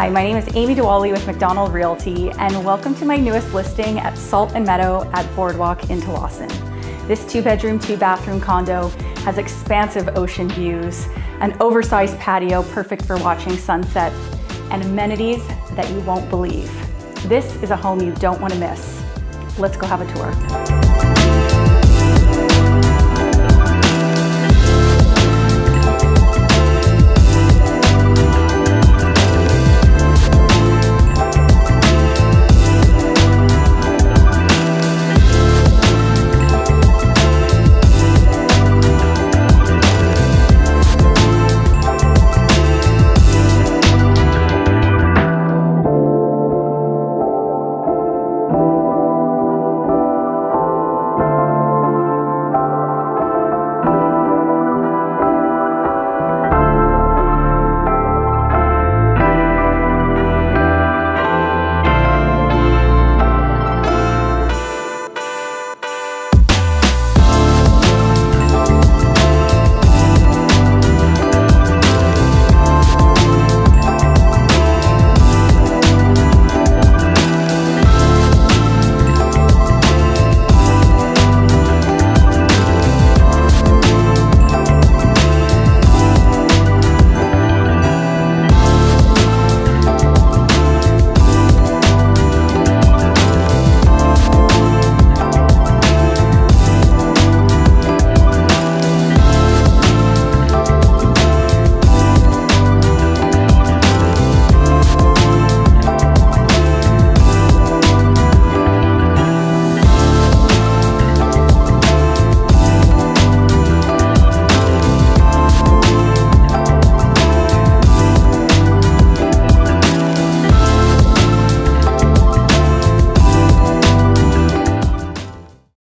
Hi, my name is Amy Diwali with McDonald Realty, and welcome to my newest listing at Salt Meadow at Boardwalk in Lawson. This 2-bedroom, 2-bathroom condo has expansive ocean views, an oversized patio perfect for watching sunsets, and amenities that you won't believe. This is a home you don't want to miss. Let's go have a tour.